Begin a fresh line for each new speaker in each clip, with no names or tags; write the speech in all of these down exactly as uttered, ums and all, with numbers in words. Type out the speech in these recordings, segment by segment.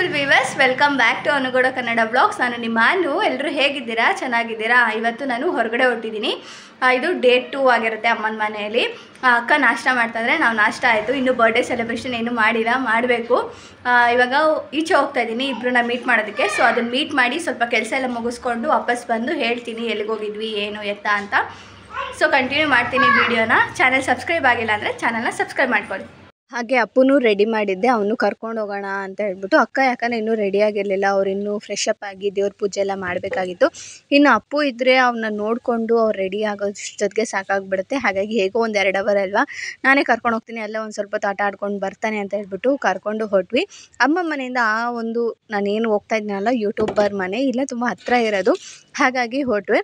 Beautiful viewers, welcome back to Anugooda Kannada blogs. ನಾನು ನಿಮ್ಮ ಅನು. ಎಲ್ಲರೂ ಹೇಗಿದ್ದೀರಾ? ಚೆನ್ನಾಗಿದ್ದೀರಾ? ಇವತ್ತು ನಾನು ಹೊರಗಡೆ ಹೊರಟಿದ್ದೀನಿ. ಇದು ಡೇ ಟೂ ಆಗಿರುತ್ತೆ ಅಮ್ಮನ ಮನೆಯಲ್ಲಿ. ಅಕ್ಕ ನಾಷ್ಟ ಮಾಡ್ತಾಯಿದ್ರೆ ನಾವು ನಾಷ್ಟ ಆಯಿತು. ಇನ್ನೂ ಬರ್ಡೇ ಸೆಲೆಬ್ರೇಷನ್ ಏನೂ ಮಾಡಿಲ್ಲ, ಮಾಡಬೇಕು. ಇವಾಗ ಈಚೆ ಹೋಗ್ತಾ ಇದ್ದೀನಿ ಇಬ್ಬರನ್ನ ಮೀಟ್ ಮಾಡೋದಕ್ಕೆ. ಸೊ ಅದನ್ನು ಮೀಟ್ ಮಾಡಿ ಸ್ವಲ್ಪ ಕೆಲಸ ಎಲ್ಲ ಮುಗಿಸ್ಕೊಂಡು ವಾಪಸ್ ಬಂದು ಹೇಳ್ತೀನಿ ಎಲ್ಲಿಗೋಗಿದ್ವಿ ಏನು ಎತ್ತ ಅಂತ. ಸೊ ಕಂಟಿನ್ಯೂ ಮಾಡ್ತೀನಿ ವಿಡಿಯೋನ. ಚಾನಲ್ ಸಬ್ಸ್ಕ್ರೈಬ್ ಆಗಿಲ್ಲ ಅಂದರೆ ಚಾನಲ್ನ ಸಬ್ಸ್ಕ್ರೈಬ್ ಮಾಡ್ಕೊಳ್ಳಿ. ಹಾಗೆ ಅಪ್ಪನೂ ರೆಡಿ ಮಾಡಿದ್ದೆ, ಅವನು ಕರ್ಕೊಂಡು ಹೋಗೋಣ ಅಂತ ಹೇಳ್ಬಿಟ್ಟು. ಅಕ್ಕ ಯಾಕಂದರೆ ಇನ್ನೂ ರೆಡಿಯಾಗಿರಲಿಲ್ಲ, ಅವ್ರು ಇನ್ನೂ ಫ್ರೆಶ್ ಅಪ್ ಆಗಿ ದೇವ್ರ ಪೂಜೆ ಎಲ್ಲ ಮಾಡಬೇಕಾಗಿತ್ತು. ಇನ್ನು ಅಪ್ಪು ಇದ್ದರೆ ಅವನ್ನ ನೋಡಿಕೊಂಡು ಅವ್ರು ರೆಡಿ ಆಗೋಷ್ಟೊತ್ತಿಗೆ ಸಾಕಾಗ್ಬಿಡುತ್ತೆ. ಹಾಗಾಗಿ ಹೇಗೋ ಒಂದು ಎರಡು ಅವರ್ ಅಲ್ವಾ, ನಾನೇ ಕರ್ಕೊಂಡು ಹೋಗ್ತೀನಿ, ಎಲ್ಲ ಒಂದು ಸ್ವಲ್ಪ ಆಟ ಆಡ್ಕೊಂಡು ಬರ್ತಾನೆ ಅಂತ ಹೇಳ್ಬಿಟ್ಟು ಕರ್ಕೊಂಡು ಹೊಟ್ವಿ. ಅಮ್ಮ ಮನೆಯಿಂದ ಆ ಒಂದು ನಾನೇನು ಹೋಗ್ತಾ ಇದ್ದೀನಲ್ಲ ಯೂಟ್ಯೂಬರ್ ಮನೆ ಇಲ್ಲ ತುಂಬ ಹತ್ತಿರ ಇರೋದು, ಹಾಗಾಗಿ ಹೊಟ್ವಿ.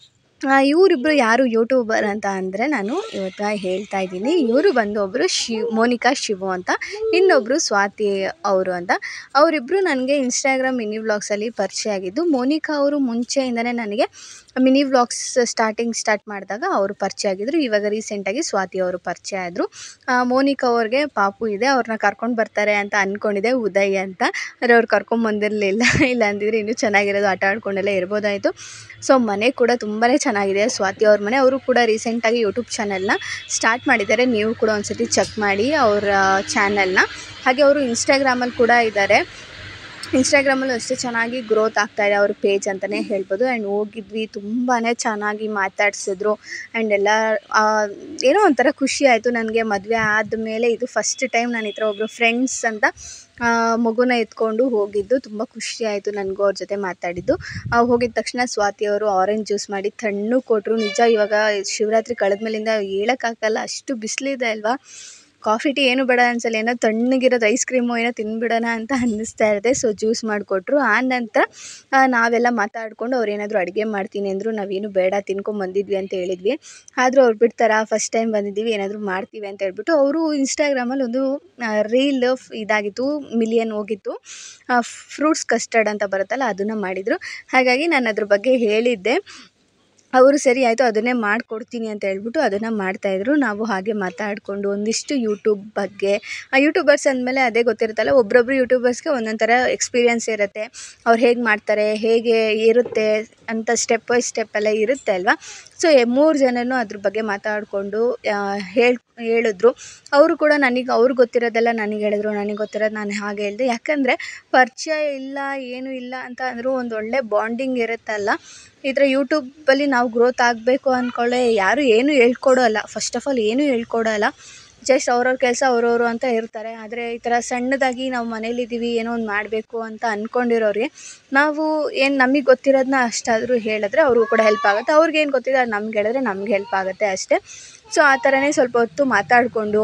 ಇವರಿಬ್ಬರು ಯಾರು ಯೂಟ್ಯೂಬರ್ ಅಂತ ಅಂದರೆ ನಾನು ಇವತ್ತು ಹೇಳ್ತಾ ಇದ್ದೀನಿ. ಇವರು ಬಂದು ಒಬ್ಬರು ಶಿವ್ ಮೋನಿಕಾ ಶಿವು ಅಂತ, ಇನ್ನೊಬ್ಬರು ಸ್ವಾತಿ ಅವರು ಅಂತ. ಅವರಿಬ್ಬರು ನನಗೆ ಇನ್ಸ್ಟಾಗ್ರಾಮ್ ಮಿನಿ ವ್ಲಾಗ್ಸಲ್ಲಿ ಪರಿಚಯ ಆಗಿದ್ದು. ಮೋನಿಕಾ ಅವರು ಮುಂಚೆಯಿಂದನೇ ನನಗೆ ಮಿನಿ ವ್ಲಾಗ್ಸ್ ಸ್ಟಾರ್ಟಿಂಗ್ ಸ್ಟಾರ್ಟ್ ಮಾಡಿದಾಗ ಅವರು ಪರಿಚಯ ಆಗಿದ್ದರು. ಇವಾಗ ರೀಸೆಂಟಾಗಿ ಸ್ವಾತಿ ಅವರು ಪರಿಚಯ ಆದರು. ಮೋನಿಕಾ ಅವ್ರಿಗೆ ಪಾಪು ಇದೆ, ಅವ್ರನ್ನ ಕರ್ಕೊಂಡು ಬರ್ತಾರೆ ಅಂತ ಅಂದ್ಕೊಂಡಿದ್ದೆ, ಉದಯ್ ಅಂತ. ಆದರೆ ಅವ್ರು ಕರ್ಕೊಂಬಂದಿರಲಿಲ್ಲ, ಇಲ್ಲ ಅಂದಿದ್ರೆ ಇನ್ನೂ ಚೆನ್ನಾಗಿರೋದು, ಆಟ ಆಡ್ಕೊಂಡೆಲ್ಲ ಇರ್ಬೋದಾಯಿತು. ಸೊ ಮನೆ ಕೂಡ ತುಂಬಾ ಚೆನ್ನಾಗಿದೆ ಸ್ವಾತಿ ಅವ್ರ ಮನೆ. ಅವರು ಕೂಡ ರೀಸೆಂಟಾಗಿ ಯೂಟ್ಯೂಬ್ ಚಾನಲ್ನ ಸ್ಟಾರ್ಟ್ ಮಾಡಿದ್ದಾರೆ, ನೀವು ಕೂಡ ಒಂದು ಸತಿ ಚೆಕ್ ಮಾಡಿ ಅವರ ಚಾನಲ್ನ. ಹಾಗೆ ಅವರು ಇನ್ಸ್ಟಾಗ್ರಾಮಲ್ಲಿ ಕೂಡ ಇದ್ದಾರೆ, ಇನ್ಸ್ಟಾಗ್ರಾಮಲ್ಲೂ ಅಷ್ಟೇ ಚೆನ್ನಾಗಿ ಗ್ರೋತ್ ಆಗ್ತಾಯಿದೆ ಅವ್ರ ಪೇಜ್ ಅಂತಲೇ ಹೇಳ್ಬೋದು. ಆ್ಯಂಡ್ ಹೋಗಿದ್ವಿ, ತುಂಬಾ ಚೆನ್ನಾಗಿ ಮಾತಾಡ್ಸಿದ್ರು. ಆ್ಯಂಡ್ ಎಲ್ಲ ಏನೋ ಒಂಥರ ಖುಷಿ ಆಯಿತು ನನಗೆ. ಮದುವೆ ಆದಮೇಲೆ ಇದು ಫಸ್ಟ್ ಟೈಮ್ ನಾನು ಈ ಥರ ಒಬ್ಬರು ಫ್ರೆಂಡ್ಸ್ ಅಂತ ಮಗುನ ಎತ್ಕೊಂಡು ಹೋಗಿದ್ದು. ತುಂಬ ಖುಷಿ ಆಯಿತು ನನಗೂ ಅವ್ರ ಜೊತೆ ಮಾತಾಡಿದ್ದು. ಹೋಗಿದ ತಕ್ಷಣ ಸ್ವಾತಿ ಅವರು ಆರೆಂಜ್ ಜ್ಯೂಸ್ ಮಾಡಿ ತಣ್ಣು ಕೊಟ್ಟರು. ನಿಜ ಇವಾಗ ಶಿವರಾತ್ರಿ ಕಳೆದ ಮೇಲಿಂದ ಹೇಳೋಕ್ಕಾಗಲ್ಲ, ಅಷ್ಟು ಬಿಸಿಲಿದೆ ಅಲ್ವಾ. ಕಾಫಿ ಟೀ ಏನು ಬೇಡ ಅನ್ಸಲ್ಲ, ಏನೋ ತಣ್ಣಗಿರೋದು ಐಸ್ ಕ್ರೀಮು ಏನೋ ತಿನ್ಬಿಡೋಣ ಅಂತ ಅನ್ನಿಸ್ತಾ ಇರುತ್ತೆ. ಸೊ ಜ್ಯೂಸ್ ಮಾಡಿಕೊಟ್ರು. ಆ ನಂತರ ನಾವೆಲ್ಲ ಮಾತಾಡಿಕೊಂಡು ಅವ್ರು ಏನಾದರೂ ಅಡುಗೆ ಮಾಡ್ತೀನಿ ಅಂದರು. ನಾವೇನು ಬೇಡ ತಿನ್ಕೊಂಬಂದಿದ್ವಿ ಅಂತ ಹೇಳಿದ್ವಿ. ಆದರೂ ಅವ್ರು ಬಿಡ್ತಾರಾ, ಫಸ್ಟ್ ಟೈಮ್ ಬಂದಿದ್ದೀವಿ ಏನಾದರೂ ಮಾಡ್ತೀವಿ ಅಂತ ಹೇಳ್ಬಿಟ್ಟು ಅವರು ಇನ್ಸ್ಟಾಗ್ರಾಮಲ್ಲಿ ಒಂದು ರೀಲ್ ಇದಾಗಿತ್ತು, ಮಿಲಿಯನ್ ಹೋಗಿತ್ತು. ಫ್ರೂಟ್ಸ್ ಕಸ್ಟರ್ಡ್ ಅಂತ ಬರುತ್ತಲ್ಲ, ಅದನ್ನು ಮಾಡಿದರು. ಹಾಗಾಗಿ ನಾನು ಅದ್ರ ಬಗ್ಗೆ ಹೇಳಿದ್ದೆ. ಅವರು ಸರಿ ಆಯಿತು ಅದನ್ನೇ ಮಾಡಿಕೊಡ್ತೀನಿ ಅಂತ ಹೇಳ್ಬಿಟ್ಟು ಅದನ್ನು ಮಾಡ್ತಾಯಿದ್ರು. ನಾವು ಹಾಗೆ ಮಾತಾಡಿಕೊಂಡು ಒಂದಿಷ್ಟು ಯೂಟ್ಯೂಬ್ ಬಗ್ಗೆ, ಆ ಯೂಟ್ಯೂಬರ್ಸ್ ಅಂದಮೇಲೆ ಅದೇ ಗೊತ್ತಿರುತ್ತಲ್ಲ, ಒಬ್ಬೊಬ್ರು ಯೂಟ್ಯೂಬರ್ಸ್ಗೆ ಒಂದೊಂದು ಥರ ಎಕ್ಸ್ಪೀರಿಯೆನ್ಸ್ ಇರುತ್ತೆ. ಅವ್ರು ಹೇಗೆ ಮಾಡ್ತಾರೆ, ಹೇಗೆ ಇರುತ್ತೆ ಅಂತ ಸ್ಟೆಪ್ ಬೈ ಸ್ಟೆಪ್ ಎಲ್ಲ ಇರುತ್ತೆ ಅಲ್ವಾ. ಸೊ ಮೂರು ಜನನೂ ಅದ್ರ ಬಗ್ಗೆ ಮಾತಾಡಿಕೊಂಡು ಹೇಳಿ ಹೇಳಿದ್ರು. ಅವರು ಕೂಡ ನನಗೆ ಅವ್ರಿಗೆ ಗೊತ್ತಿರೋದೆಲ್ಲ ನನಗೆ ಹೇಳಿದ್ರು, ನನಗೆ ಗೊತ್ತಿರೋದು ನಾನು ಹಾಗೆ ಹೇಳಿದೆ. ಯಾಕಂದರೆ ಪರಿಚಯ ಇಲ್ಲ ಏನೂ ಇಲ್ಲ ಅಂತ ಅಂದರೂ ಒಂದು ಒಳ್ಳೆ ಬಾಂಡಿಂಗ್ ಇರುತ್ತಲ್ಲ. ಈ ಥರ ಯೂಟ್ಯೂಬಲ್ಲಿ ನಾವು ಗ್ರೋತ್ ಆಗಬೇಕು ಅಂದ್ಕೊಳ್ಳೆ ಯಾರೂ ಏನೂ ಹೇಳ್ಕೊಡೋಲ್ಲ, ಫಸ್ಟ್ ಆಫ್ ಆಲ್ ಏನೂ ಹೇಳ್ಕೊಡೋಲ್ಲ. ಜಸ್ಟ್ ಅವ್ರವ್ರ ಕೆಲಸ ಅವ್ರವರು ಅಂತ ಇರ್ತಾರೆ. ಆದರೆ ಈ ಥರ ಸಣ್ಣದಾಗಿ ನಾವು ಮನೇಲಿದ್ದೀವಿ ಏನೋ ಒಂದು ಮಾಡಬೇಕು ಅಂತ ಅಂದ್ಕೊಂಡಿರೋರಿಗೆ ನಾವು ಏನು ನಮಗೆ ಗೊತ್ತಿರೋದನ್ನ ಅಷ್ಟಾದರೂ ಹೇಳಿದ್ರೆ ಅವ್ರಿಗೂ ಕೂಡ ಹೆಲ್ಪ್ ಆಗುತ್ತೆ. ಅವ್ರಿಗೇನು ಗೊತ್ತಿದೆ ಅದು ನಮ್ಗೆ ಹೇಳಿದ್ರೆ ನಮ್ಗೆ ಹೆಲ್ಪ್ ಆಗುತ್ತೆ ಅಷ್ಟೇ. ಸೊ ಆ ಥರನೇ ಸ್ವಲ್ಪ ಹೊತ್ತು ಮಾತಾಡಿಕೊಂಡು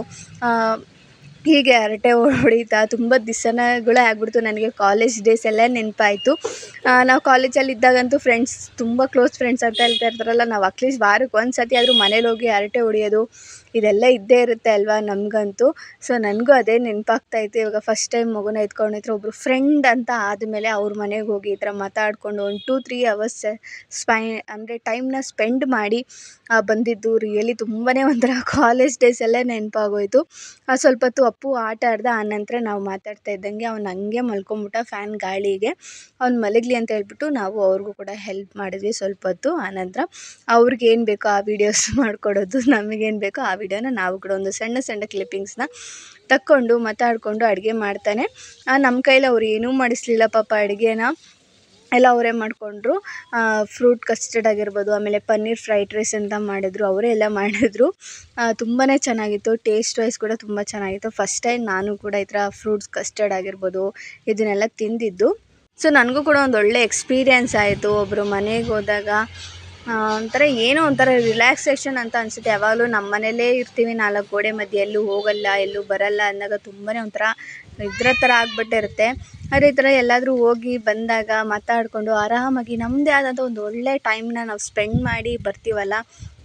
ಹೀಗೆ ಹರಟೆ ಹೊಡಿತಾ ತುಂಬ ದಿವಸಗಳೇ ಆಗ್ಬಿಡ್ತು. ನನಗೆ ಕಾಲೇಜ್ ಡೇಸ್ ಎಲ್ಲ ನೆನಪಾಯಿತು. ನಾವು ಕಾಲೇಜಲ್ಲಿ ಇದ್ದಾಗಂತೂ ಫ್ರೆಂಡ್ಸ್ ತುಂಬ ಕ್ಲೋಸ್ ಫ್ರೆಂಡ್ಸ್ ಅಂತ ಹೇಳ್ತಾ ಇರ್ತಾರಲ್ಲ, ನಾವು ಅಟ್ಲೀಸ್ಟ್ ವಾರಕ್ಕೆ ಒಂದು ಸತಿ ಆದರೂ ಮನೇಲಿ ಹೋಗಿ ಹರಟೆ ಹೊಡಿಯೋದು ಇದೆಲ್ಲ ಇದ್ದೇ ಇರುತ್ತೆ ಅಲ್ವಾ ನಮಗಂತೂ. ಸೊ ನನಗೂ ಅದೇ ನೆನಪಾಗ್ತಾಯಿತ್ತು. ಇವಾಗ ಫಸ್ಟ್ ಟೈಮ್ ಮಗುನ ಎತ್ಕೊಂಡು ಹತ್ರ ಒಬ್ಬರು ಫ್ರೆಂಡ್ ಅಂತ ಆದಮೇಲೆ ಅವ್ರ ಮನೆಗೆ ಹೋಗಿ ಈ ಥರ ಮಾತಾಡಿಕೊಂಡು ಒಂದು ಟೂ ತ್ರೀ ಅವರ್ಸ್ ಸ್ಪೈ ಅಂದರೆ ಟೈಮ್ನ ಸ್ಪೆಂಡ್ ಮಾಡಿ ಬಂದಿದ್ದು ರಿಯಲಿ ತುಂಬಾ ಒಂಥರ ಕಾಲೇಜ್ ಡೇಸ್ ಎಲ್ಲ ನೆನಪಾಗೋಯ್ತು. ಸ್ವಲ್ಪ ಹೊತ್ತು ಅಪ್ಪು ಆಟ ಆಡ್ದ. ಆ ನಂತರ ನಾವು ಮಾತಾಡ್ತಾ ಇದ್ದಂಗೆ ಅವ್ನು ಹಂಗೆ ಮಲ್ಕೊಂಬಿಟ್ಟ ಫ್ಯಾನ್ ಗಾಳಿಗೆ. ಅವ್ನು ಮಲಗಲಿ ಅಂತ ಹೇಳ್ಬಿಟ್ಟು ನಾವು ಅವ್ರಿಗೂ ಕೂಡ ಹೆಲ್ಪ್ ಮಾಡಿದ್ವಿ ಸ್ವಲ್ಪ ಹೊತ್ತು. ಆನಂತರ ಅವ್ರಿಗೇನು ಬೇಕೋ ಆ ವೀಡಿಯೋಸ್ ಮಾಡಿಕೊಡೋದು, ನಮಗೇನು ಬೇಕೋ ಆ ವಿಡಿಯೋನ ನಾವು ಕೂಡ ಒಂದು ಸಣ್ಣ ಸಣ್ಣ ಕ್ಲಿಪ್ಪಿಂಗ್ಸ್ನ ತಕ್ಕೊಂಡು ಮಾತಾಡಿಕೊಂಡು ಅಡುಗೆ ಮಾಡ್ತಾನೆ. ನಮ್ಮ ಕೈಲಿ ಅವ್ರು ಏನೂ ಮಾಡಿಸ್ಲಿಲ್ಲ ಪಾಪ, ಅಡುಗೆನ ಎಲ್ಲ ಅವರೇ ಮಾಡಿಕೊಂಡ್ರು. ಫ್ರೂಟ್ ಕಸ್ಟರ್ಡ್ ಆಗಿರ್ಬೋದು, ಆಮೇಲೆ ಪನ್ನೀರ್ ಫ್ರೈಡ್ ರೈಸ್ ಅಂತ ಮಾಡಿದ್ರು, ಅವರೇ ಎಲ್ಲ ಮಾಡಿದ್ರು. ತುಂಬಾ ಚೆನ್ನಾಗಿತ್ತು, ಟೇಸ್ಟ್ ವೈಸ್ ಕೂಡ ತುಂಬ ಚೆನ್ನಾಗಿತ್ತು. ಫಸ್ಟ್ ಟೈಮ್ ನಾನು ಕೂಡ ಈ ಥರ ಫ್ರೂಟ್ಸ್ ಕಸ್ಟರ್ಡ್ ಆಗಿರ್ಬೋದು ಇದನ್ನೆಲ್ಲ ತಿಂದಿದ್ದು. ಸೊ ನನಗೂ ಕೂಡ ಒಂದು ಒಳ್ಳೆ ಎಕ್ಸ್ಪೀರಿಯೆನ್ಸ್ ಆಯಿತು. ಒಬ್ಬರು ಮನೆಗೆ ಹೋದಾಗ ಒಂಥರ ಏನೋ ಒಂಥರ ರಿಲ್ಯಾಕ್ಸೇಷನ್ ಅಂತ ಅನಿಸುತ್ತೆ. ಯಾವಾಗಲೂ ನಮ್ಮ ಮನೇಲೇ ಇರ್ತೀವಿ, ನಾಲ್ಕು ಗೋಡೆ ಮಧ್ಯೆ ಎಲ್ಲೂ ಹೋಗಲ್ಲ ಎಲ್ಲೂ ಬರಲ್ಲ ಅಂದಾಗ ತುಂಬಾ ಒಂಥರ ಇದ್ರ ಥರ ಆಗ್ಬಿಟ್ಟಿರುತ್ತೆ. ಆದರೆ ಈ ಥರ ಎಲ್ಲಾದರೂ ಹೋಗಿ ಬಂದಾಗ ಮಾತಾಡಿಕೊಂಡು ಆರಾಮಾಗಿ ನಮ್ಮದೇ ಆದಂಥ ಒಂದು ಒಳ್ಳೆ ಟೈಮ್ನ ನಾವು ಸ್ಪೆಂಡ್ ಮಾಡಿ ಬರ್ತೀವಲ್ಲ,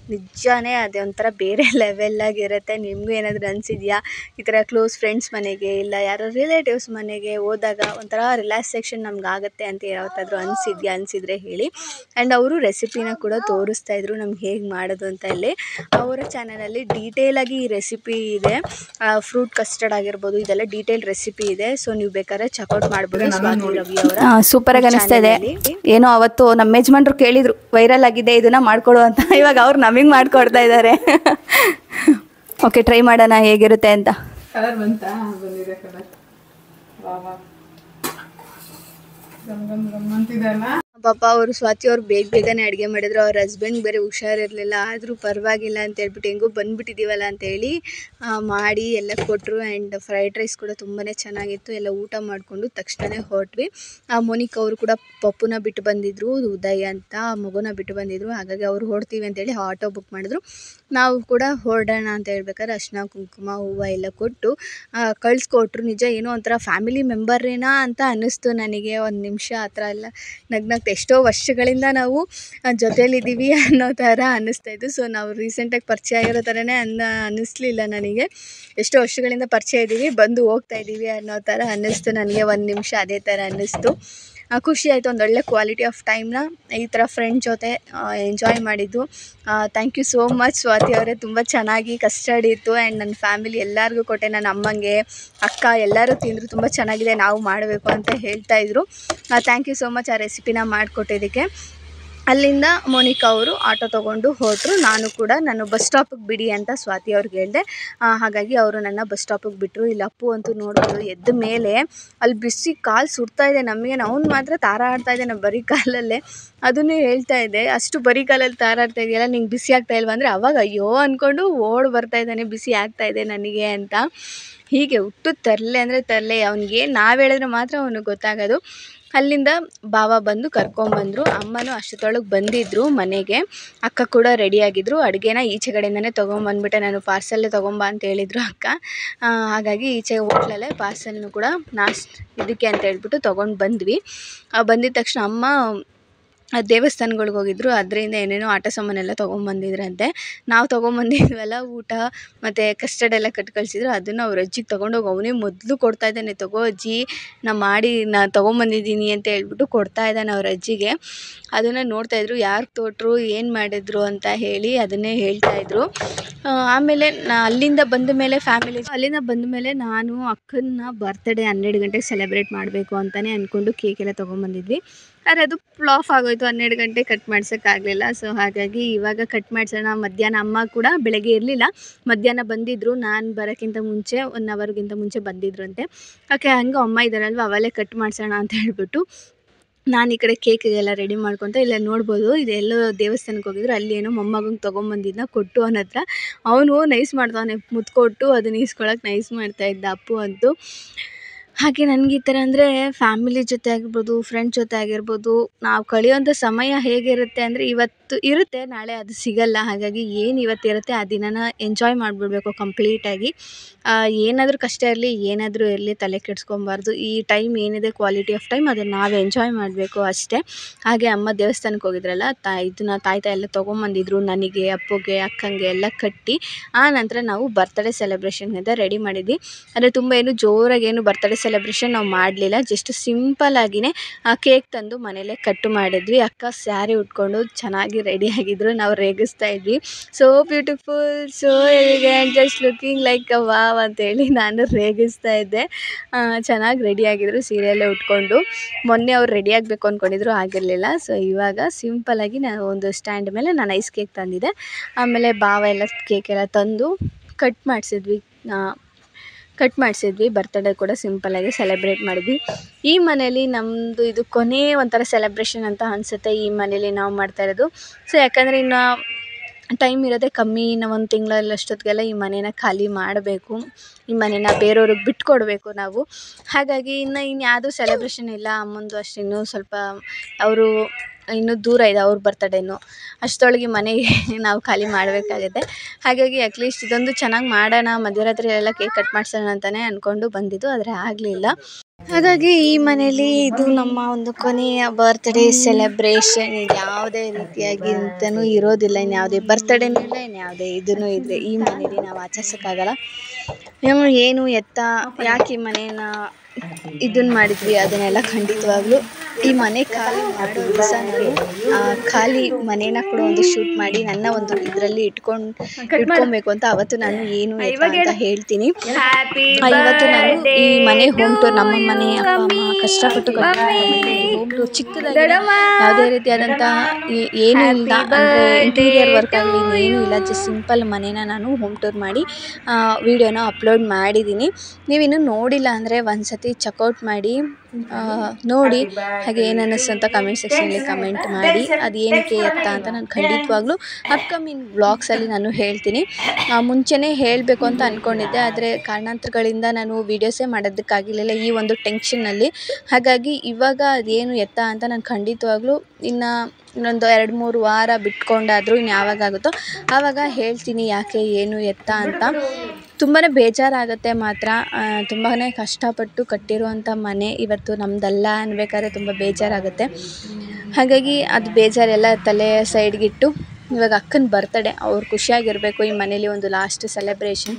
ನಿಜಾನೇ ಅದೇ ಒಂಥರ ಬೇರೆ ಲೆವೆಲ್ಲಾಗಿರುತ್ತೆ. ನಿಮಗೂ ಏನಾದರೂ ಅನಿಸಿದೆಯಾ ಈ ಥರ ಕ್ಲೋಸ್ ಫ್ರೆಂಡ್ಸ್ ಮನೆಗೆ ಇಲ್ಲ ಯಾರೋ ರಿಲೇಟಿವ್ಸ್ ಮನೆಗೆ ಹೋದಾಗ ಒಂಥರ ರಿಲ್ಯಾಕ್ಸೇಷನ್ ನಮ್ಗೆ ಆಗುತ್ತೆ ಅಂತ ಯಾವತ್ತಾದರೂ ಅನಿಸಿದ್ಯಾ? ಅನಿಸಿದರೆ ಹೇಳಿ. ಆ್ಯಂಡ್ ಅವರು ರೆಸಿಪಿನ ಕೂಡ ತೋರಿಸ್ತಾಯಿದ್ರು ನಮ್ಗೆ ಹೇಗೆ ಮಾಡೋದು ಅಂತ. ಇಲ್ಲಿ ಅವರ ಚಾನಲಲ್ಲಿ ಡೀಟೇಲಾಗಿ ಈ ರೆಸಿಪಿ ಇದೆ. ಫ್ರೂಟ್ ಕಸ್ಟರ್ಡ್ ಆಗಿರ್ಬೋದು, ಇದೆಲ್ಲ ಡೀಟೇಲ್ ರೆಸಿಪಿ ಇದೆ. ಸೊ ನೀವು ಬೇಕಾದ್ರೆ ಚೆಕ್ಔಟ್ ಮಾಡ್ಬೋದು. ಸ್ವಾತಿ ರವಿ ಅವರ
ಸೂಪರಾಗಿ ಅನಿಸ್ತಾ ಇದೆ. ಏನೋ ಅವತ್ತು ನಮ್ಮ ಯಜಮಾನ್ರು ಕೇಳಿದ್ರು ವೈರಲ್ ಆಗಿದೆ ಇದನ್ನ ಮಾಡ್ಕೊಡು ಅಂತ. ಇವಾಗ ಅವ್ರು ನಮಗೆ ಮಾಡ್ಕೊಡ್ತಾ ಇದ್ದಾರೆ. ಓಕೆ, ಟ್ರೈ ಮಾಡೋಣ ಹೇಗಿರುತ್ತೆ ಅಂತ.
ಕಲರ್ ಬಂತಾ? ಬಂದಿದೆ ಕಲರ್. ವಾ ವಾ ಗಮ್ ಗಮ್ ಗಮ್ ಅಂತಿದೆಲ್ಲ.
ಪಾಪ ಅವರು ಸ್ವಾತಿ ಅವ್ರು ಬೇಗ ಬೇಗನೆ ಅಡುಗೆ ಮಾಡಿದ್ರು. ಅವ್ರ ಹಸ್ಬೆಂಡ್ ಬೇರೆ ಹುಷಾರಿರಲಿಲ್ಲ. ಆದರೂ ಪರವಾಗಿಲ್ಲ ಅಂತ ಹೇಳ್ಬಿಟ್ಟು ಹೆಂಗೋ ಬಂದುಬಿಟ್ಟಿದ್ದೀವಲ್ಲ ಅಂತೇಳಿ ಮಾಡಿ ಎಲ್ಲ ಕೊಟ್ಟರು. ಆ್ಯಂಡ್ ಫ್ರೈಡ್ ರೈಸ್ ಕೂಡ ತುಂಬಾ ಚೆನ್ನಾಗಿತ್ತು. ಎಲ್ಲ ಊಟ ಮಾಡಿಕೊಂಡು ತಕ್ಷಣವೇ ಹೊರಟ್ವಿ. ಮೋನಿಕಾ ಅವರು ಕೂಡ ಪಪ್ಪುನ ಬಿಟ್ಟು ಬಂದಿದ್ದರು, ಉದಯ್ ಅಂತ ಮಗುನ ಬಿಟ್ಟು ಬಂದಿದ್ದರು. ಹಾಗಾಗಿ ಅವ್ರು ಹೊರಡ್ತೀವಿ ಅಂತೇಳಿ ಆಟೋ ಬುಕ್ ಮಾಡಿದ್ರು. ನಾವು ಕೂಡ ಹೊರಡೋಣ ಅಂತ ಹೇಳ್ಬೇಕಾದ್ರೆ ಅರ್ಶಿನ ಕುಂಕುಮ ಹೂವು ಎಲ್ಲ ಕೊಟ್ಟು ಕಳಿಸ್ಕೊಟ್ರು. ನಿಜ ಏನೋ ಒಂಥರ ಫ್ಯಾಮಿಲಿ ಮೆಂಬರೇನಾ ಅಂತ ಅನ್ನಿಸ್ತು ನನಗೆ. ಒಂದು ನಿಮಿಷ ಆ ಥರ ಎಲ್ಲ ನಗ್ನಗ್ತಾ ಎಷ್ಟೋ ವರ್ಷಗಳಿಂದ ನಾವು ಜೊತೇಲಿದ್ದೀವಿ ಅನ್ನೋ ಥರ ಅನ್ನಿಸ್ತಾಯಿತ್ತು. ಸೊ ನಾವು ರೀಸೆಂಟಾಗಿ ಪರಿಚಯ ಆಗಿರೋ ಥರನೇ ಅನ್ನ ಅನ್ನಿಸ್ಲಿಲ್ಲ ನನಗೆ. ಎಷ್ಟೋ ವರ್ಷಗಳಿಂದ ಪರಿಚಯ ಇದ್ದೀವಿ, ಬಂದು ಹೋಗ್ತಾ ಇದ್ದೀವಿ ಅನ್ನೋ ಥರ ಅನ್ನಿಸ್ತು ನನಗೆ. ಒಂದು ನಿಮಿಷ ಅದೇ ಥರ ಅನ್ನಿಸ್ತು. ಖುಷಿ ಆಯಿತು. ಒಂದೊಳ್ಳೆ ಕ್ವಾಲಿಟಿ ಆಫ್ ಟೈಮ್ನ ಈ ಥರ ಫ್ರೆಂಡ್ ಜೊತೆ ಎಂಜಾಯ್ ಮಾಡಿದ್ದು. Thank you so much Swathi ಅವರೇ. ತುಂಬ ಚೆನ್ನಾಗಿ ಕಸ್ಟರ್ಡ್ ಇತ್ತು. ಆ್ಯಂಡ್ ನನ್ನ ಫ್ಯಾಮಿಲಿ ಎಲ್ಲರಿಗೂ ಕೊಟ್ಟೆ. ನನ್ನ ಅಮ್ಮಂಗೆ, ಅಕ್ಕ ಎಲ್ಲರೂ ತಿಂದರು. ತುಂಬ ಚೆನ್ನಾಗಿದೆ, ನಾವು ಮಾಡಬೇಕು ಅಂತ ಹೇಳ್ತಾಯಿದ್ರು. ಥ್ಯಾಂಕ್ ಯು ಸೋ ಮಚ್ ಆ ರೆಸಿಪಿನ ಮಾಡಿಕೊಟ್ಟಿದ್ದಕ್ಕೆ. ಅಲ್ಲಿಂದ ಮೋನಿಕಾ ಅವರು ಆಟೋ ತೊಗೊಂಡು ಹೊರಟರು. ನಾನು ಕೂಡ ನಾನು ಬಸ್ ಸ್ಟಾಪಿಗೆ ಬಿಡಿ ಅಂತ ಸ್ವಾತಿ ಅವ್ರಿಗೆ ಹೇಳಿದೆ. ಹಾಗಾಗಿ ಅವರು ನನ್ನ ಬಸ್ ಸ್ಟಾಪಿಗೆ ಬಿಟ್ಟರು. ಇಲ್ಲಿ ಅಪ್ಪು ಅಂತೂ ನೋಡೋದು ಎದ್ದ ಮೇಲೆ ಅಲ್ಲಿ ಬಿಸಿ ಕಾಲು ಸುಡ್ತಾ ಇದೆ ನಮಗೆ. ಅವ್ನು ಮಾತ್ರ ತಾರಾಡ್ತಾ ಇದ್ದಾನೆ ಬರೀ ಕಾಲಲ್ಲೇ. ಅದನ್ನೇ ಹೇಳ್ತಾ ಇದ್ದೆ, ಅಷ್ಟು ಬರೀ ಕಾಲಲ್ಲಿ ತಾರಾಡ್ತಾ ಇದೆಯಲ್ಲ, ನಿಂಗೆ ಬಿಸಿ ಆಗ್ತಾ ಇಲ್ವಾ ಅಂದರೆ ಅವಾಗ ಅಯ್ಯೋ ಅಂದ್ಕೊಂಡು ಓಡಿ ಬರ್ತಾ ಇದ್ದಾನೆ, ಬಿಸಿ ಆಗ್ತಾ ಇದೆ ನನಗೆ ಅಂತ. ಹೀಗೆ ಹುಟ್ಟು ತರಲೆ ಅಂದರೆ ತರಲೆ. ಅವ್ನಿಗೆ ನಾವು ಹೇಳಿದ್ರೆ ಮಾತ್ರ ಅವನಿಗೆ ಗೊತ್ತಾಗೋದು. ಅಲ್ಲಿಂದ ಬಾವ ಬಂದು ಕರ್ಕೊಂಬಂದರು. ಅಮ್ಮನೂ ಅಷ್ಟೊತ್ತೊಳಗೆ ಬಂದಿದ್ದರು ಮನೆಗೆ. ಅಕ್ಕ ಕೂಡ ರೆಡಿಯಾಗಿದ್ದರು. ಅಡುಗೆನ ಈಚೆ ಕಡೆಯಿಂದನೇ ತೊಗೊಂಬಂದ್ಬಿಟ್ಟೆ ನಾನು. ಪಾರ್ಸಲ್ಲೇ ತೊಗೊಂಬ ಅಂತ ಹೇಳಿದರು ಅಕ್ಕ. ಹಾಗಾಗಿ ಈಚೆ ಹೋಟ್ಲಲ್ಲೇ ಪಾರ್ಸಲ್ನು ಕೂಡ ನಾಷ್ಟ ಇದಕ್ಕೆ ಅಂತ ಹೇಳ್ಬಿಟ್ಟು ತೊಗೊಂಡು ಬಂದ್ವಿ. ಬಂದಿದ್ದ ತಕ್ಷಣ ಅಮ್ಮ ದೇವಸ್ಥಾನಗಳಿಗೆ ಹೋಗಿದ್ರು. ಅದರಿಂದ ಏನೇನೋ ಆಟ ಸಾಮಾನೆಲ್ಲ ತೊಗೊಂಬಂದಿದ್ರಂತೆ. ನಾವು ತೊಗೊಂಬಂದಿದ್ವಲ್ಲ ಊಟ ಮತ್ತು ಕಸ್ಟರ್ಡ್ ಎಲ್ಲ ಕಟ್ ಕಳಿಸಿದ್ರು. ಅದನ್ನು ಅವ್ರ ಅಜ್ಜಿಗೆ ತೊಗೊಂಡೋಗಿ ಅವನೇ ಮೊದಲು ಕೊಡ್ತಾ ಇದ್ದಾನೆ. ತಗೋ ಅಜ್ಜಿ, ನಾ ಮಾಡಿ ನಾ ತೊಗೊಂಬಂದಿದ್ದೀನಿ ಅಂತ ಹೇಳ್ಬಿಟ್ಟು ಕೊಡ್ತಾ ಇದ್ದಾನೆ ಅವ್ರ ಅಜ್ಜಿಗೆ. ಅದನ್ನು ನೋಡ್ತಾಯಿದ್ರು, ಯಾರು ತೋಟ್ರು ಏನು ಮಾಡಿದ್ರು ಅಂತ ಹೇಳಿ ಅದನ್ನೇ ಹೇಳ್ತಾಯಿದ್ರು. ಆಮೇಲೆ ನಾ ಅಲ್ಲಿಂದ ಬಂದ ಮೇಲೆ ಫ್ಯಾಮಿಲಿ ಅಲ್ಲಿಂದ ಬಂದ ಮೇಲೆ ನಾನು ಅಕ್ಕನ ಬರ್ತ್ಡೇ ಹನ್ನೆರಡು ಗಂಟೆಗೆ ಸೆಲೆಬ್ರೇಟ್ ಮಾಡಬೇಕು ಅಂತಲೇ ಅಂದ್ಕೊಂಡು ಕೇಕೆಲ್ಲ ತೊಗೊಂಬಂದಿದ್ವಿ. ಆದರೆ ಅದು ಫ್ಲಾಪ್ ಆಗೋಯಿತು. ಹನ್ನೆರಡು ಗಂಟೆ ಕಟ್ ಮಾಡ್ಸೋಕ್ಕಾಗಲಿಲ್ಲ. ಸೊ ಹಾಗಾಗಿ ಇವಾಗ ಕಟ್ ಮಾಡಿಸೋಣ. ಮಧ್ಯಾಹ್ನ ಅಮ್ಮ ಕೂಡ ಬೆಳಗ್ಗೆ ಇರಲಿಲ್ಲ, ಮಧ್ಯಾಹ್ನ ಬಂದಿದ್ದರು. ನಾನು ಬರೋಕ್ಕಿಂತ ಮುಂಚೆ ಒನ್ ಅವರ್ಗಿಂತ ಮುಂಚೆ ಬಂದಿದ್ರು ಅಂತೆ. ಓಕೆ, ಹಂಗೆ ಅಮ್ಮ ಇದ್ದಾರಲ್ವ ಅವಲ್ಲೇ ಕಟ್ ಮಾಡಿಸೋಣ ಅಂತ ಹೇಳ್ಬಿಟ್ಟು ನಾನು ಈ ಕಡೆ ಕೇಕಿಗೆಲ್ಲ ರೆಡಿ ಮಾಡ್ಕೊತ ಇಲ್ಲ ನೋಡ್ಬೋದು. ಇದೆಲ್ಲೋ ದೇವಸ್ಥಾನಕ್ಕೆ ಹೋಗಿದ್ರು, ಅಲ್ಲಿ ಏನೋ ಮೊಮ್ಮಗಂಗೆ ತೊಗೊಂಬಂದಿದ್ದನ್ನ ಕೊಟ್ಟು ಅವನ ಹತ್ರ. ಅವನು ನೈಸ್ ಮಾಡ್ತಾವನೆ, ಮುತ್ಕೊಟ್ಟು ಅದನ್ನ ಈಸ್ಕೊಳಕ್ಕೆ ನೈಸ್ ಮಾಡ್ತಾಯಿದ್ದ ಅಪ್ಪು ಅಂತೂ. ಹಾಗೆ ನನಗೆ ಈ ಥರ ಅಂದರೆ ಫ್ಯಾಮಿಲಿ ಜೊತೆ ಆಗಿರ್ಬೋದು, ಫ್ರೆಂಡ್ಸ್ ಜೊತೆ ಆಗಿರ್ಬೋದು, ನಾವು ಕಳೆಯೋಂಥ ಸಮಯ ಹೇಗಿರುತ್ತೆ ಅಂದರೆ ಇವತ್ತು ಇರುತ್ತೆ, ನಾಳೆ ಅದು ಸಿಗಲ್ಲ. ಹಾಗಾಗಿ ಏನು ಇವತ್ತಿರುತ್ತೆ ಆ ದಿನನ ಎಂಜಾಯ್ ಮಾಡಿಬಿಡ್ಬೇಕು ಕಂಪ್ಲೀಟಾಗಿ. ಏನಾದರೂ ಕಷ್ಟ ಇರಲಿ, ಏನಾದರೂ ಇರಲಿ, ತಲೆ ಕೆಡಿಸ್ಕೊಬಾರ್ದು. ಈ ಟೈಮ್ ಏನಿದೆ ಕ್ವಾಲಿಟಿ ಆಫ್ ಟೈಮ್ ಅದನ್ನು ನಾವು ಎಂಜಾಯ್ ಮಾಡಬೇಕು ಅಷ್ಟೇ. ಹಾಗೆ ಅಮ್ಮ ದೇವಸ್ಥಾನಕ್ಕೆ ಹೋಗಿದ್ರಲ್ಲ, ತಾ ಇದನ್ನ ತಾಯ್ತ ಎಲ್ಲ ತೊಗೊಂಬಂದಿದ್ರು ನನಗೆ, ಅಪ್ಪುಗೆ, ಅಕ್ಕಂಗೆ ಎಲ್ಲ ಕಟ್ಟಿ. ಆ ನಂತರ ನಾವು ಬರ್ತಡೇ ಸೆಲೆಬ್ರೇಷನ್ ಅಂತ ರೆಡಿ ಮಾಡಿದ್ವಿ. ಅಂದರೆ ತುಂಬ ಏನು ಜೋರಾಗಿ ಏನು ಬರ್ತಡೇ ಸೆಲೆಬ್ರೇಷನ್ ನಾವು ಮಾಡಲಿಲ್ಲ. ಜಸ್ಟ್ ಸಿಂಪಲ್ಲಾಗಿಯೇ ಕೇಕ್ ತಂದು ಮನೇಲೇ ಕಟ್ಟು ಮಾಡಿದ್ವಿ. ಅಕ್ಕ ಸ್ಯಾರಿ ಉಟ್ಕೊಂಡು ಚೆನ್ನಾಗಿ ರೆಡಿಯಾಗಿದ್ದರು. ನಾವು ರೇಗಿಸ್ತಾ ಇದ್ವಿ, so beautiful, so elegant, just looking like a wow ಅಂತೇಳಿ ನಾನು ರೇಗಿಸ್ತಾ ಇದ್ದೆ. ಚೆನ್ನಾಗಿ ರೆಡಿಯಾಗಿದ್ದರು ಸೀರೆಯಲ್ಲೇ ಉಟ್ಕೊಂಡು. ಮೊನ್ನೆ ಅವ್ರು ರೆಡಿ ಆಗಬೇಕು ಅಂದ್ಕೊಂಡಿದ್ರು, ಆಗಿರಲಿಲ್ಲ. ಸೊ ಇವಾಗ ಸಿಂಪಲ್ಲಾಗಿ ನಾನು ಒಂದು ಸ್ಟ್ಯಾಂಡ್ ಮೇಲೆ ನಾನು ಐಸ್ ಕೇಕ್ ತಂದಿದ್ದೆ. ಆಮೇಲೆ ಬಾವ ಎಲ್ಲ ಕೇಕೆಲ್ಲ ತಂದು ಕಟ್ ಮಾಡಿಸಿದ್ವಿ ಕಟ್ ಮಾಡಿಸಿದ್ವಿ ಬರ್ತಡೇ ಕೂಡ ಸಿಂಪಲ್ಲಾಗಿ ಸೆಲೆಬ್ರೇಟ್ ಮಾಡಿದ್ವಿ. ಈ ಮನೇಲಿ ನಮ್ಮದು ಇದು ಕೊನೆ ಒಂಥರ ಸೆಲೆಬ್ರೇಷನ್ ಅಂತ ಅನಿಸುತ್ತೆ. ಈ ಮನೇಲಿ ನಾವು ಮಾಡ್ತಾ ಇರೋದು. ಸೊ ಯಾಕಂದರೆ ಇನ್ನು ಟೈಮ್ ಇರೋದೇ ಕಮ್ಮಿ. ಇನ್ನು ಒಂದು ತಿಂಗಳಲ್ಲಿ ಅಷ್ಟೊತ್ತಿಗೆಲ್ಲ ಈ ಮನೇನ ಖಾಲಿ ಮಾಡಬೇಕು, ಈ ಮನೇನ ಬೇರೆಯವ್ರಿಗೆ ಬಿಟ್ಕೊಡ್ಬೇಕು ನಾವು. ಹಾಗಾಗಿ ಇನ್ನು ಇನ್ಯಾವುದೂ ಸೆಲೆಬ್ರೇಷನ್ ಇಲ್ಲ. ಅಮ್ಮಂದು ಅಷ್ಟು ಇನ್ನೂ ಸ್ವಲ್ಪ ಅವರು ಇನ್ನೂ ದೂರ ಇದೆ ಅವ್ರ ಬರ್ತಡೇನು, ಅಷ್ಟರೊಳಗೆ ಮನೆಗೆ ನಾವು ಖಾಲಿ ಮಾಡಬೇಕಾಗುತ್ತೆ. ಹಾಗಾಗಿ ಅಟ್ಲೀಸ್ಟ್ ಇದೊಂದು ಚೆನ್ನಾಗಿ ಮಾಡೋಣ, ಮಧ್ಯರಾತ್ರಿ ಎಲ್ಲ ಕೇಕ್ ಕಟ್ ಮಾಡಿಸೋಣ ಅಂತಲೇ ಅಂದ್ಕೊಂಡು ಬಂದಿದ್ದು, ಆದರೆ ಆಗಲಿಲ್ಲ. ಹಾಗಾಗಿ ಈ ಮನೇಲಿ ಇದು ನಮ್ಮ ಒಂದು ಕೊನೆಯ ಬರ್ತ್ಡೇ ಸೆಲೆಬ್ರೇಷನ್. ಇದು ಯಾವುದೇ ರೀತಿಯಾಗಿ ಅಂತಲೂ ಇರೋದಿಲ್ಲ, ಇನ್ನು ಯಾವುದೇ ಬರ್ತ್ಡೇನೂ ಇಲ್ಲ, ಇನ್ನು ಯಾವುದೇ ಇದೂ ಇದ್ರೆ ಈ ಮನೇಲಿ ನಾವು ಆಚರಿಸೋಕ್ಕಾಗಲ್ಲ. ನಾವು ಏನು ಎತ್ತ ಯಾಕೆ ಈ ಮನೇನ ಇದನ್ನು ಮಾಡಿದ್ವಿ ಅದನ್ನೆಲ್ಲ ಖಂಡಿತವಾಗ್ಲೂ ಈ ಮನೆ ಖಾಲಿ ಮಾಡೋ ದಿವಸ ನಾನು ಆ ಖಾಲಿ ಮನೇನ ಕೂಡ ಒಂದು ಶೂಟ್ ಮಾಡಿ ನನ್ನ ಒಂದು ಇದರಲ್ಲಿ ಇಟ್ಕೊಂಡು ಇಟ್ಕೊಬೇಕು ಅಂತ ಅವತ್ತು ನಾನು ಏನು ಎತ್ತ ಅಂತ ಹೇಳ್ತೀನಿ. ಇವತ್ತು ನಾನು ಈ ಮನೆ ಹೋಮ್ ಟೂರ್, ನಮ್ಮ ಮನೆ ಅಪ್ಪ ಅಮ್ಮ ಕಷ್ಟಪಟ್ಟು ಕಟ್ಟಿರೋ ಹೋಮ್ ಟೂರ್ ಚಿಕ್ಕದಾಗಿ ಯಾವುದೇ ರೀತಿಯಾದಂಥ ಏನೂ ಇಲ್ಲ, ಅಂದರೆ ಇಂಟೀರಿಯರ್ ವರ್ಕ್ ಆಗಲಿ ಏನೂ ಇಲ್ಲ, ಜಸ್ಟ್ ಸಿಂಪಲ್ ಮನೇನ ನಾನು ಹೋಮ್ ಟೂರ್ ಮಾಡಿ ವಿಡಿಯೋನ ಅಪ್ಲೋಡ್ ಮಾಡಿದ್ದೀನಿ. ನೀವಿನ್ನೂ ನೋಡಿಲ್ಲ ಅಂದರೆ ಒಂದು ಸತಿ ಚೆಕ್ಔಟ್ ಮಾಡಿ ನೋಡಿ, ಹಾಗೆ ಏನು ಅನ್ನಿಸ್ತು ಅಂತ ಕಮೆಂಟ್ ಸೆಕ್ಷನಲ್ಲಿ ಕಮೆಂಟ್ ಮಾಡಿ. ಅದು ಏನಕ್ಕೆ ಎತ್ತ ಅಂತ ನಾನು ಖಂಡಿತವಾಗ್ಲೂ ಅಪ್ಕಮಿಂಗ್ ವ್ಲಾಗ್ಸಲ್ಲಿ ನಾನು ಹೇಳ್ತೀನಿ. ಮುಂಚೆನೇ ಹೇಳಬೇಕು ಅಂತ ಅಂದ್ಕೊಂಡಿದ್ದೆ, ಆದರೆ ಕಾರಣಾಂತರಗಳಿಂದ ನಾನು ವೀಡಿಯೋಸೇ ಮಾಡೋದಕ್ಕಾಗಿರಲಿಲ್ಲ ಈ ಒಂದು ಟೆನ್ಷನ್ನಲ್ಲಿ. ಹಾಗಾಗಿ ಇವಾಗ ಅದೇನು ಎತ್ತ ಅಂತ ನಾನು ಖಂಡಿತವಾಗ್ಲೂ ಇನ್ನು ಇನ್ನೊಂದು ಎರಡು ಮೂರು ವಾರ ಬಿಟ್ಕೊಂಡಾದರೂ ಇನ್ನು ಯಾವಾಗ ಆಗುತ್ತೋ ಆವಾಗ ಹೇಳ್ತೀನಿ ಯಾಕೆ ಏನು ಎತ್ತ ಅಂತ. ತುಂಬಾ ಬೇಜಾರಾಗುತ್ತೆ ಮಾತ್ರ, ತುಂಬಾ ಕಷ್ಟಪಟ್ಟು ಕಟ್ಟಿರುವಂಥ ಮನೆ ಇವತ್ತು ನಮ್ಮದಲ್ಲ ಅನ್ಬೇಕಾದ್ರೆ ತುಂಬ ಬೇಜಾರಾಗುತ್ತೆ. ಹಾಗಾಗಿ ಅದು ಬೇಜಾರೆಲ್ಲ ತಲೆ ಸೈಡ್ಗಿಟ್ಟು ಇವಾಗ ಅಕ್ಕನ ಬರ್ತಡೇ, ಅವ್ರು ಖುಷಿಯಾಗಿರಬೇಕು ಈ ಮನೇಲಿ ಒಂದು ಲಾಸ್ಟ್ ಸೆಲೆಬ್ರೇಷನ್.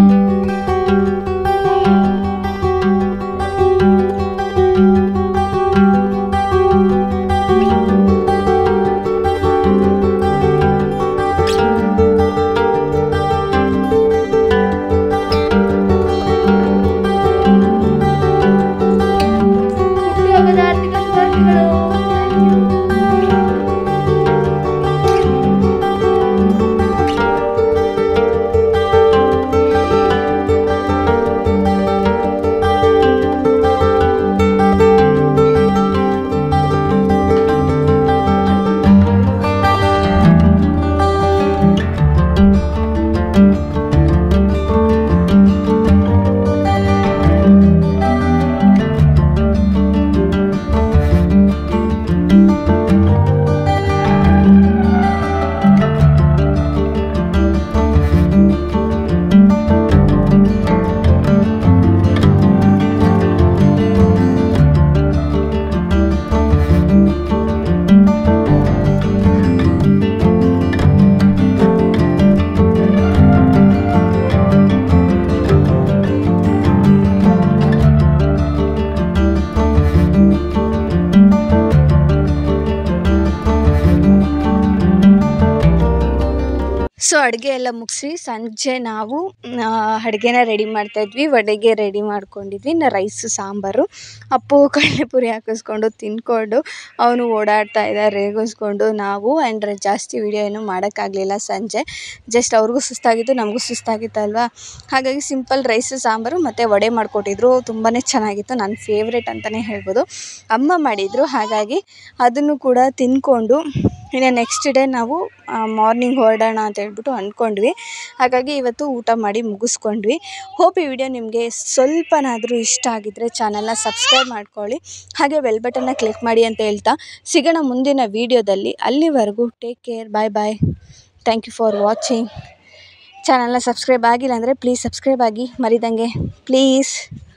ಸೊ ಅಡುಗೆ ಎಲ್ಲ ಮುಗಿಸಿ ಸಂಜೆ ನಾವು ಅಡುಗೆನ ರೆಡಿ ಮಾಡ್ತಾಯಿದ್ವಿ. ವಡೆಗೆ ರೆಡಿ ಮಾಡ್ಕೊಂಡಿದ್ವಿ, ಇನ್ನು ರೈಸು ಸಾಂಬಾರು. ಅಪ್ಪು ಕಡಲೆಪುರಿ ಹಾಕಿಸ್ಕೊಂಡು ತಿಂದ್ಕೊಂಡು ಅವನು ಓಡಾಡ್ತಾ ಇದ್ದ ರೇಗಿಸ್ಕೊಂಡು. ನಾವು ಆ್ಯಂಡ್ ಜಾಸ್ತಿ ವೀಡಿಯೋ ಏನೂ ಮಾಡೋಕ್ಕಾಗಲಿಲ್ಲ ಸಂಜೆ, ಜಸ್ಟ್ ಅವ್ರಿಗೂ ಸುಸ್ತಾಗಿತ್ತು ನಮಗೂ ಸುಸ್ತಾಗಿತ್ತಲ್ವ. ಹಾಗಾಗಿ ಸಿಂಪಲ್ ರೈಸು ಸಾಂಬಾರು ಮತ್ತು ವಡೆ ಮಾಡಿಕೊಟ್ಟಿದ್ರು, ತುಂಬಾ ಚೆನ್ನಾಗಿತ್ತು, ನನ್ನ ಫೇವ್ರೇಟ್ ಅಂತಲೇ ಹೇಳ್ಬೋದು. ಅಮ್ಮ ಮಾಡಿದರು, ಹಾಗಾಗಿ ಅದನ್ನು ಕೂಡ ತಿಂದ್ಕೊಂಡು ಇನ್ನು ನೆಕ್ಸ್ಟ್ ಡೇ ನಾವು ಮಾರ್ನಿಂಗ್ ಹೊರಡೋಣ ಅಂತ ಹೇಳ್ಬಿಟ್ಟು ಅಂದ್ಕೊಂಡ್ವಿ. ಹಾಗಾಗಿ ಇವತ್ತು ಊಟ ಮಾಡಿ ಮುಗಿಸ್ಕೊಂಡ್ವಿ. ಹೋಪ್ ಈ ವಿಡಿಯೋ ನಿಮಗೆ ಸ್ವಲ್ಪನಾದರೂ ಇಷ್ಟ ಆಗಿದ್ದರೆ ಚಾನಲ್ನ ಸಬ್ಸ್ಕ್ರೈಬ್ ಮಾಡ್ಕೊಳ್ಳಿ, ಹಾಗೆ ಬೆಲ್ ಬಟನ್ನ ಕ್ಲಿಕ್ ಮಾಡಿ ಅಂತ ಹೇಳ್ತಾ ಸಿಗೋಣ ಮುಂದಿನ ವೀಡಿಯೋದಲ್ಲಿ. ಅಲ್ಲಿವರೆಗೂ take care, bye bye, thank you for watching. ಚಾನಲ್ನ ಸಬ್ಸ್ಕ್ರೈಬ್ ಆಗಿಲ್ಲ ಅಂದರೆ ಪ್ಲೀಸ್ ಸಬ್ಸ್ಕ್ರೈಬ್ ಆಗಿ ಮರಿದಂಗೆ ಪ್ಲೀಸ್.